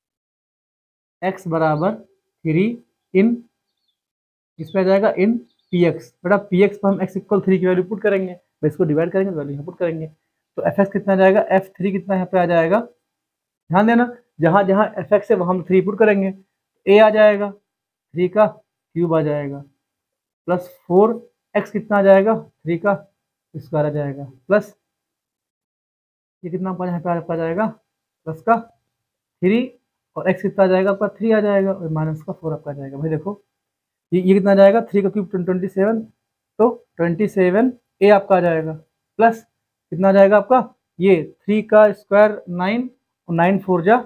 एक्स बराबर 3 इन, किस पे आ जाएगा, इन पी एक्स। बेटा पी एक्स पर हम एक्स इक्वल 3 की वैल्यू पुट करेंगे, तो इसको डिवाइड करेंगे तो वैल्यू यहाँ पुट करेंगे, तो एफ एक्स कितना आ जाएगा, f3 कितना यहाँ पे आ जाएगा, ध्यान देना जहाँ जहाँ एफ एक्स है वहाँ हम 3 पुट करेंगे, a आ जाएगा 3 का क्यूब आ जाएगा, प्लस 4x कितना आ जाएगा, 3 का स्क्वायर आ जाएगा, प्लस ये कितना यहाँ पे आपका जाएगा, प्लस का 3 और x कितना आ जाएगा आपका 3 आ जाएगा, और माइनस का 4 आपका आ जाएगा। भाई देखो ये कितना आ जाएगा, 3 का क्यूब 27, तो 27 a आपका आ जाएगा, प्लस कितना आ जाएगा आपका, ये 3 का स्क्वायर 9 और 9 4 जा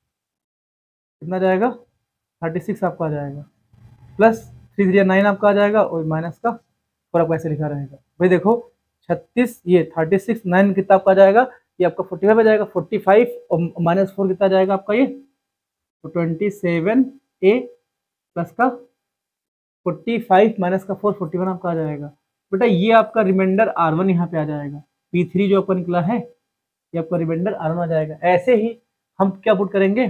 कितना जाएगा 36 आपका आ जाएगा, प्लस 3 3 9 आपका आ जाएगा, और माइनस का 4 आपका ऐसे लिखा रहेगा। भाई देखो 36 ये 36 9 कितना आपका आ जाएगा, ये आपका 45 आ जाएगा, 45 और माइनस 4 कितना आ जाएगा आपका ये, तो 27 a प्लस का 45 माइनस का 4 41 आपका आ जाएगा। बेटा ये आपका रिमाइंडर r1 यहाँ पे आ जाएगा, p3 जो आपका निकला है ये आपका रिमाइंडर r1 आ जाएगा। ऐसे ही हम क्या पुट करेंगे,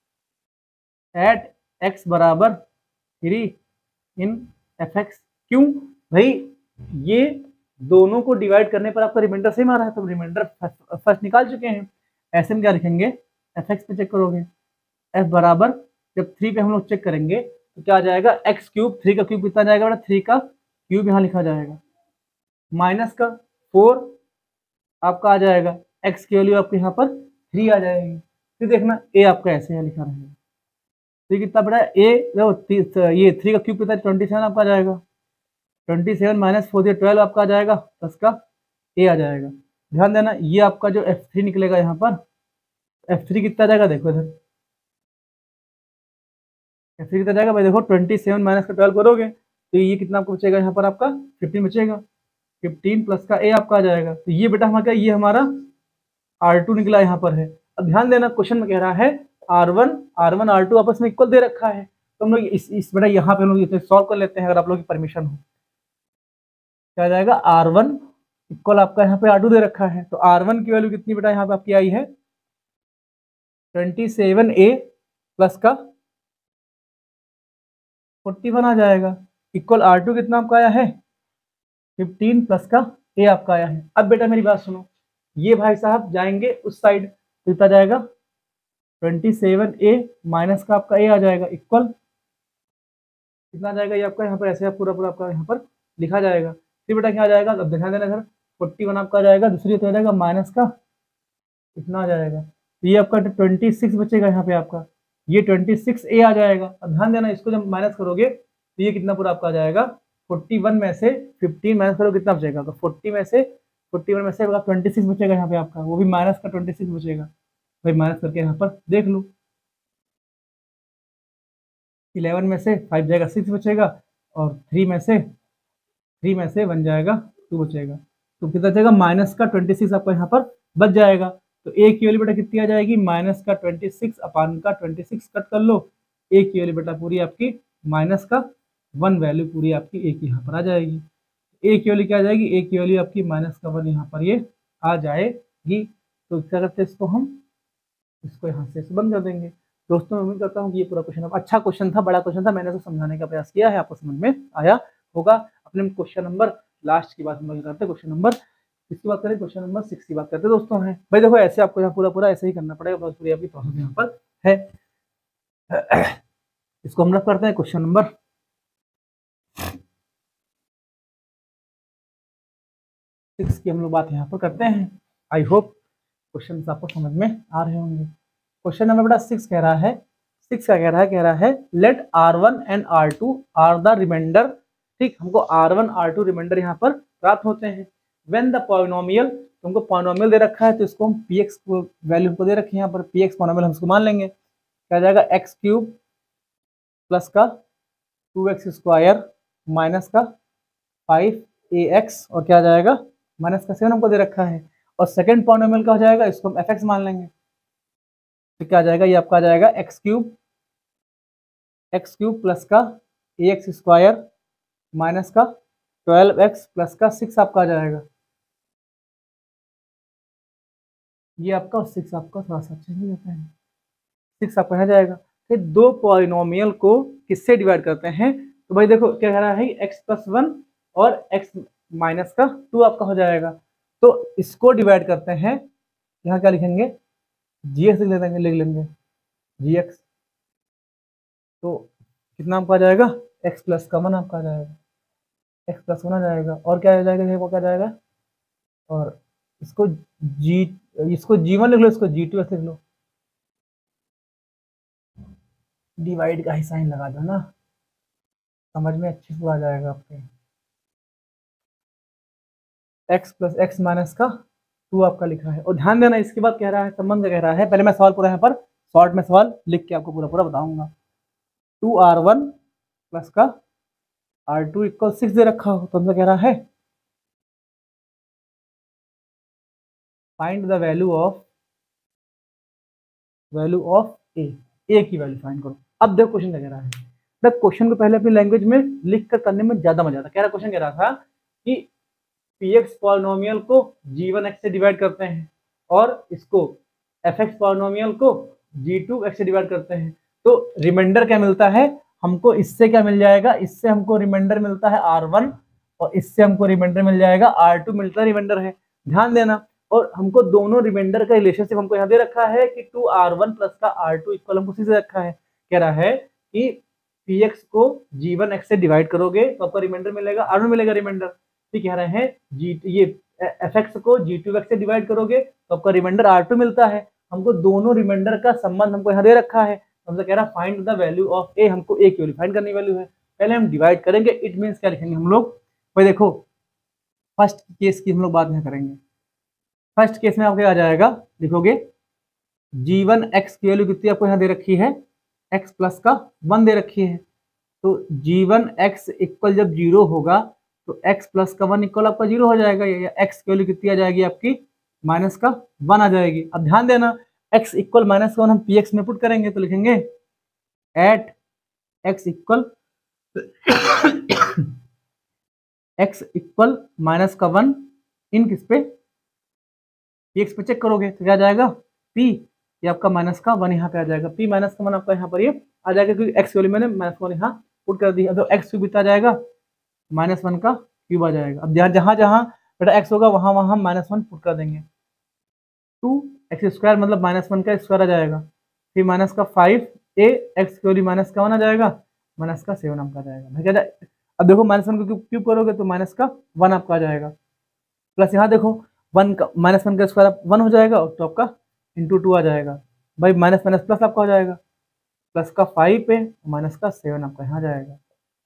एट x बराबर 3 इन एफ एक्स। क्यों भाई, ये दोनों को डिवाइड करने पर आपका रिमाइंडर सेम आ रहा है, तो रिमाइंडर फर्स्ट निकाल चुके हैं। ऐसे में क्या लिखेंगे, एफ एक्स पे चेक करोगे, एफ बराबर जब 3 पे हम लोग चेक करेंगे तो क्या आ जाएगा, एक्स क्यूब, 3 का क्यूब कितना आ जाएगा बेटा, 3 का क्यूब यहाँ लिखा जाएगा, माइनस का 4 आपका आ जाएगा, एक्स की वैल्यू आपके यहाँ पर 3 आ जाएगी। फिर देखना ए आपका ऐसे यहाँ लिखा रहेगा, तो कितना बड़ा ए, ये 3 का क्यूब कितना 27 आपका आ जाएगा, 27 माइनस 4 12 आपका आ जाएगा, प्लस का ए आ जाएगा। ध्यान देना ये आपका जो f3 निकलेगा यहाँ पर, f3 कितना जाएगा, देखो इधर f3 कितना जाएगा भाई, देखो 27 माइनस का 12 करोगे तो ये कितना आपको बचेगा, यहाँ पर आपका 15 बचेगा, 15 प्लस का ए आपका आ जाएगा। तो ये बेटा हमारा ये हमारा R2 निकला यहाँ पर है। अब ध्यान देना क्वेश्चन में कह रहा है R1 R2 आपस में इक्वल दे रखा है, तो हम लोग इस बेटा यहाँ पे हम लोग सॉल्व कर लेते हैं अगर आप लोग की परमिशन हो। क्या आ जाएगा, R1 इक्वल आपका यहाँ पे R2 दे रखा है, तो R1 की वैल्यू कितनी बेटा यहाँ पे आपकी आई है 27a प्लस का 41 आ जाएगा, इक्वल R2 कितना आपका आया है 15 प्लस का a आपका आया है। अब बेटा मेरी बात सुनो, ये भाई साहब जाएंगे उस साइड, तो कितना जाएगा 27a माइनस का आपका a आ जाएगा, इक्वल कितना आ जाएगा ये आपका यहाँ पर ऐसे पूरा पूरा आपका यहाँ पर लिखा जाएगा। फिर बेटा क्या आ जाएगा, अब दिखा देना सर 41 आपका आ जाएगा, दूसरी तो आ जाएगा माइनस का कितना आ जाएगा, तो ये आपका 26 बचेगा यहाँ पे आपका, ये 26A आ जाएगा। अब ध्यान देना इसको जब माइनस करोगे तो ये कितना पूरा आपका आ जाएगा, 41 में से 15 माइनस करो कितना बचेगा, तो 41 में से 26 बचेगा यहाँ पे आपका, वो भी माइनस का 26 बचेगा। भाई माइनस करके यहाँ पर देख लो, 11 में से 5 जाएगा 6 बचेगा, और 3 में से 1 जाएगा 2 बचेगा, तो कितना बचेगा माइनस का 26 आपका यहाँ पर बच जाएगा। तो ए की वैल्यू बेटा कितनी आ जाएगी, माइनस का 26 अपान का 26 कट कर लो, ए की वैल्यू बेटा पूरी आपकी माइनस का 1 वैल्यू पूरी आपकी ए की यहाँ पर आ जाएगी। ए की वैल्यू क्या आ जाएगी, ए की वैल्यू आपकी माइनस का 1 यहाँ पर ये आ जाएगी। तो क्या करते हैं इसको हम, इसको यहाँ से बंद कर देंगे। दोस्तों मैं उम्मीद करता हूँ कि ये पूरा क्वेश्चन अच्छा क्वेश्चन था, बड़ा क्वेश्चन था, मैंने तो समझाने का प्रयास किया है, आपको समझ में आया होगा। अपने क्वेश्चन नंबर लास्ट की बात हम लोग करते हैं, क्वेश्चन नंबर किसकी बात करें, क्वेश्चन नंबर 6 की बात करते हैं दोस्तों। है भाई देखो ऐसे आपको यहाँ पूरा ऐसे ही करना पड़ेगा, पूरी आपकी प्रोसेस यहाँ पर है। इसको हम लोग करते हैं क्वेश्चन नंबर 6 की हम लोग बात यहाँ पर करते हैं। आई होप क्वेश्चन आपको समझ में आ रहे होंगे। क्वेश्चन नंबर बेटा 6 कह रहा है, 6 का कह रहा है let R1 and R2 are the remainder. ठीक, हमको R1 R2 रिमाइंडर यहाँ पर प्राप्त होते हैं। व्हेन द पॉलिनोमियल, तुमको पॉलिनोमियल दे रखा है तो इसको हम px को वैल्यू को दे रखे हैं यहाँ पर, px पॉलिनोमियल हम इसको मान लेंगे, क्या जाएगा x क्यूब प्लस का 2x स्क्वायर माइनस का 5ax और क्या जाएगा माइनस का 7 हमको दे रखा है। और सेकंड पॉलिनोमियल का हो जाएगा, इसको हम fx मान लेंगे, तो क्या आ जाएगा, ये आपका आ जाएगा x क्यूब प्लस का ax स्क्वायर माइनस का 12x प्लस का 6 आपका आ जाएगा। ये आपका 6 आपका थोड़ा सा अच्छे से जाता है, 6 आपका आ जाएगा। फिर दो पॉलिनोमियल को किससे डिवाइड करते हैं, तो भाई देखो क्या कह रहा है x प्लस 1 और x माइनस का 2 आपका हो जाएगा। तो इसको डिवाइड करते हैं, यहाँ क्या लिखेंगे gx लिख लेंगे gx, तो कितना आपका आ जाएगा x प्लस का 1 आपका आ जाएगा, x प्लस 1 आ जाएगा। और क्या आ जाएगा, देखो क्या जाएगा, और इसको g1 लिख लो, इसको g2 लिख लो, डिवाइड का ही साइन लगा दो ना, समझ में अच्छे से आ जाएगा आपके। x प्लस एक्स माइनस का 2 आपका लिखा है। और ध्यान देना इसके बाद कह रहा है संबंध कह रहा है, पहले मैं सवाल पूरा यहाँ पर शॉर्ट में सवाल लिख के आपको पूरा बताऊंगा। 2r1 प्लस का r2 इक्वल 6 दे रखा हो, तो हमसे कह रहा है find the value of a की वैल्यू फाइंड करो। अब देखो क्वेश्चन क्या कह रहा है, जब क्वेश्चन को पहले अपनी लैंग्वेज में लिख कर करने में ज्यादा मजा आता है। कह रहा क्वेश्चन कह रहा था कि px पॉलिनोमियल को g1x से डिवाइड करते हैं और इसको fx पॉलिनोमियल को g2x से डिवाइड करते हैं, तो रिमाइंडर क्या मिलता है हमको, इससे क्या मिल जाएगा, इससे हमको रिमाइंडर मिलता है r1 और इससे हमको रिमाइंडर मिल जाएगा r2 मिलता है रिमाइंडर है, ध्यान देना। और हमको दोनों रिमाइंडर का रिलेशनशिप हमको यहाँ दे रखा है कि 2r1 प्लस का r2 इक्वल हमको सी से रखा है। कह रहा है कि px को g1x से डिवाइड करोगे तो आपका रिमाइंडर मिलेगा r1 मिलेगा रिमाइंडर। ठीक कह रहे हैं ये fx को g2x से डिवाइड करोगे तो आपका रिमाइंडर r2 मिलता है। हमको दोनों रिमाइंडर का संबंध हमको यहाँ दे रखा है, हमसे कह रहा है find the value of a, हमको ए की वैल्यू फाइंड करने की वैल्यू है। पहले हम डिवाइड करेंगे, इट मीन्स क्या लिखेंगे हम लोग, भाई देखो फर्स्ट केस की हम लोग बात यहाँ करेंगे। फर्स्ट केस में आपको आ जाएगा, लिखोगे g1x की वैल्यू कितनी आपको यहाँ दे रखी है, x प्लस का 1 दे रखी है, तो g1x इक्वल जब 0 होगा तो x प्लस का 1 इक्वल आपका 0 हो जाएगा, या x की वैल्यू कितनी आ जाएगी आपकी माइनस का 1 आ जाएगी। अब ध्यान देना x इक्वल माइनस का 1 हम px में पुट करेंगे तो लिखेंगे एट x इक्वल माइनस का 1 इन किस पे px पे चेक करोगे तो क्या आ जाएगा p, ये आपका माइनस का 1 यहाँ पे आ जाएगा, p माइनस का 1 आपका यहाँ पर ये आ जाएगा क्योंकि x वैल्यू मैंने माइनस 1 यहाँ पुट कर दी। अब तो x क्यूब आ जाएगा -1 का क्यूब आ जाएगा। अब जहाँ जहाँ बेटा x होगा वहाँ वहाँ हम -1 पुट कर देंगे, 2x स्क्वायर मतलब -1 का स्क्वायर आ जाएगा, फिर माइनस का 5a x की वैल्यू माइनस का 1 आ जाएगा, माइनस का 7 आपका आ जाएगा। अब देखो -1 को क्यूब करोगे तो -1 आपका आ जाएगा, प्लस यहाँ देखो 1 का -1 का स्क्वायर 1 हो जाएगा और तो आपका इंटू 2 आ जाएगा भाई, माइनस माइनस प्लस आपका हो जाएगा, प्लस का 5 है माइनस का 7 आपका यहाँ जाएगा।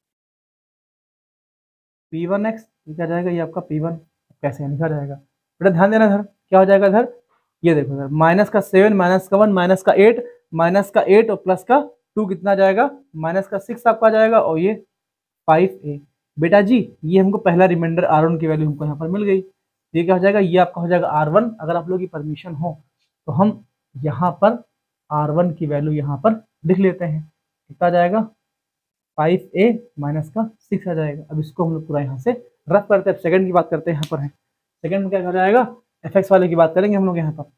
P1x क्या जाएगा, ये आपका P1 कैसे लिखा जाएगा बेटा, ध्यान देना इधर क्या हो जाएगा इधर, ये देखो इधर माइनस का 7 माइनस का 1 माइनस का 8 और प्लस का 2 कितना जाएगा, माइनस का 6 आपका जाएगा और ये 5a। बेटा जी ये हमको पहला रिमाइंडर R1 की वैल्यू हमको यहाँ पर मिल गई, ये क्या हो जाएगा, ये आपका हो जाएगा R1। अगर आप लोगों की परमिशन हो तो हम यहाँ पर R1 की वैल्यू यहाँ पर लिख लेते हैं, कितना जाएगा 5a माइनस का 6 आ जाएगा। अब इसको हम लोग पूरा यहाँ से रफ करते हैं, सेकंड की बात करते हैं, यहाँ पर है सेकंड में क्या हो जाएगा, fx वाले की बात करेंगे हम लोग यहाँ पर।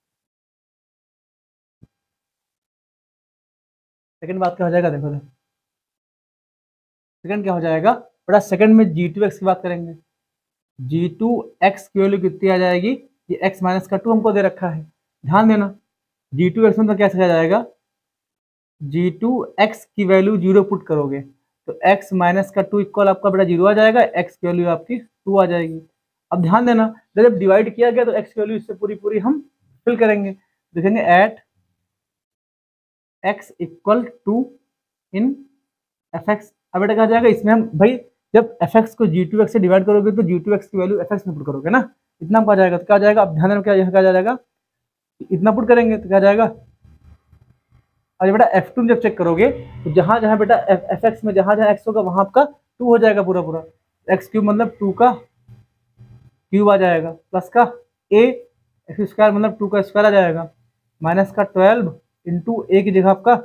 सेकंड बात क्या हो जाएगा, देखो सेकंड क्या हो जाएगा बड़ा, सेकंड में g2x की बात करेंगे। g2x की वैल्यू कितनी आ जाएगी, ये x माइनस का 2 हमको दे रखा है, ध्यान देना g2x में तो क्या आ जाएगा, g2x की वैल्यू 0 पुट करोगे तो x माइनस का 2 इक्वल आपका बेटा 0 आ जाएगा, x की वैल्यू आपकी 2 आ जाएगी। अब ध्यान देना जब डिवाइड किया गया तो x की वैल्यू इससे पूरी हम फिल करेंगे, देखेंगे at x equal two in fx। अब बेटा क्या जाएगा, इसमें हम भाई जब fx को g2x से डिवाइड करोगे तो g2x की वैल्यू fx में पुट करोगे ना, इतना आपका जाएगा तो क्या जाएगा, अब ध्यान देना क्या यहाँ क्या जाएगा, इतना पुट करेंगे तो क्या जाएगा, और बेटा f2 जब चेक करोगे तो जहां जहां बेटा fx में जहां जहां x होगा वहां आपका 2 हो जाएगा, पूरा पूरा x क्यूब मतलब 2 का क्यूब आ जाएगा, प्लस का a एक्स स्क्वायर मतलब 2 का स्क्वायर आ जाएगा, माइनस का 12 इंटू a की जगह आपका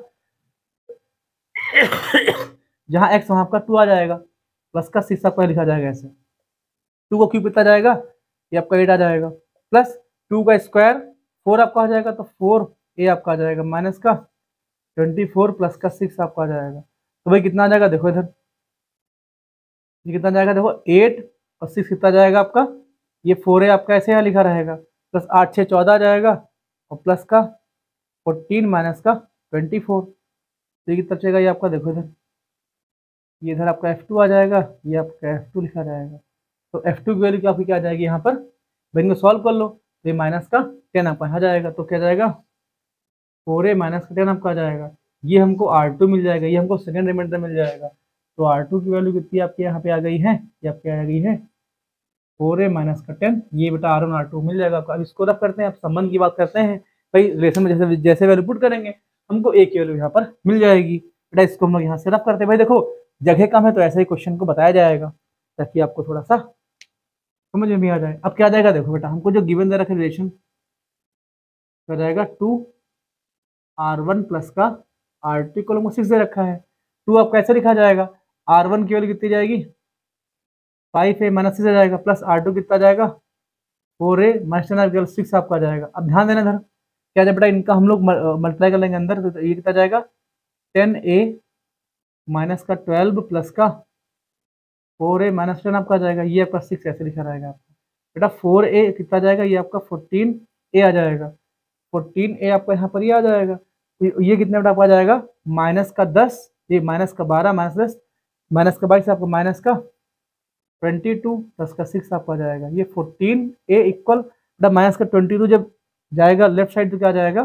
जहां x वहां आपका 2 आ जाएगा, प्लस का 6 आपका लिखा जाएगा ऐसे, 2 को क्यूब कितना जाएगा, ये आपका 8 आ जाएगा, प्लस 2 का स्क्वायर 4 आपका आ जाएगा तो 4a आपका आ जाएगा, माइनस का 24 प्लस का 6 आपका आ जाएगा। तो भाई कितना आ जाएगा, देखो इधर ये कितना जाएगा, देखो 8 और 6 कितना जाएगा आपका, ये 4a आपका ऐसे यहाँ लिखा रहेगा, प्लस 8 6 14 आ जाएगा और प्लस का 14 माइनस का 24, तो ये कितना बचेगा, ये आपका देखो इधर, ये इधर आपका f2 आ जाएगा, ये आपका f2 लिखा जाएगा। तो f2 की वैल्यू आपकी क्या आ जाएगी यहाँ पर, भाई इनको सॉल्व कर लो तो ये माइनस का 10 आपका यहाँ जाएगा, तो क्या जाएगा 4a माइनस का 10 आपका आ जाएगा, ये हमको R2 मिल जाएगा, ये हमको सेकंड रिमाइंडर मिल जाएगा। तो R2 की वैल्यू कितनी आपके यहाँ पे आ गई है, ये आपके आ गई है 4a माइनस का 10, ये बेटा R1 R2 मिल जाएगा आपको। अब इसको रफ करते हैं, अब संबंध की बात करते हैं भाई, रिलेशन में जैसे जैसे वैल्यू पुट करेंगे हमको a की वैल्यू यहाँ पर मिल जाएगी, बेटा इसको हम लोग यहाँ से रफ करते हैं। भाई देखो जगह कम है तो ऐसे ही क्वेश्चन को बताया जाएगा ताकि आपको थोड़ा सा समझ में भी आ जाए। अब क्या आ जाएगा, देखो बेटा हमको जो गिवन दे रखा है रिलेशन क्या जाएगा, 2r1 प्लस का R2 इक्वल हमको 6 दे रखा है, 2 आपका ऐसे लिखा जाएगा, R1 की वैल्यू कितनी जाएगी 5a माइनस 6 आ जाएगा, प्लस R2 कितना जाएगा 4a माइनस 6 आपका आ जाएगा। अब ध्यान देना इधर क्या जाए बेटा, इनका हम लोग मल्टीप्लाई कर लेंगे अंदर, तो ये कितना जाएगा 10a माइनस का 12 प्लस का 4a माइनस 10 आपका आ जाएगा, ये आपका 6 ऐसे लिखा रहेगा आपका बेटा, 4a कितना जाएगा, ये आपका 14a आ जाएगा, 14a आपका यहाँ पर ये आ जाएगा, ये कितने बेटा आपका आ जाएगा माइनस का 10, ये माइनस का 12 माइनस 10 माइनस का 22 आपका माइनस का 22 प्लस का 6 आपका आ जाएगा, ये 14a इक्वल बेटा माइनस का 22 जब जाएगा लेफ्ट साइड तो क्या जाएगा,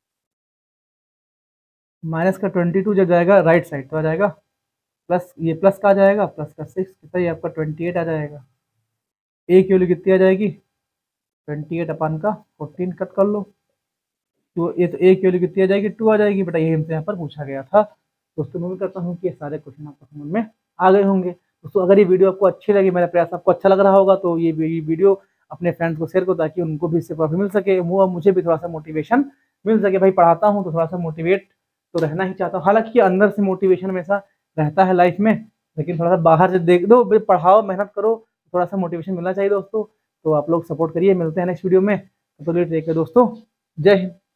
माइनस का 22 जब जाएगा राइट साइड तो आ जाएगा प्लस, ये प्लस का आ जाएगा, प्लस का 6 कितना, ये आपका 28 आ जाएगा, a की वैल्यू कितनी आ जाएगी 28 अपन का 14 कट कर लो, तो ये तो a की वैल्यू कितनी आ जाएगी 2 आ जाएगी बेटा, यही हमसे यहाँ पर पूछा गया था। दोस्तों मैं भी करता हूँ कि ये सारे क्वेश्चन आपको समझ में आ गए होंगे। दोस्तों अगर ये वीडियो आपको अच्छी लगी, मेरा प्रयास आपको अच्छा लग रहा होगा तो ये वीडियो अपने फ्रेंड्स को शेयर करो ताकि उनको भी इससे प्रॉफिट मिल सके, मुझे भी थोड़ा सा मोटिवेशन मिल सके। भाई पढ़ाता हूँ तो थोड़ा सा मोटिवेट तो रहना ही चाहता हूँ, हालांकि अंदर से मोटिवेशन हमेशा रहता है लाइफ में, लेकिन थोड़ा सा बाहर से देख दो, पढ़ाओ मेहनत करो, थोड़ा सा मोटिवेशन मिलना चाहिए दोस्तों। तो आप लोग सपोर्ट करिए, मिलते हैं नेक्स्ट वीडियो में, तो टेक केयर दोस्तों, जय हिंद।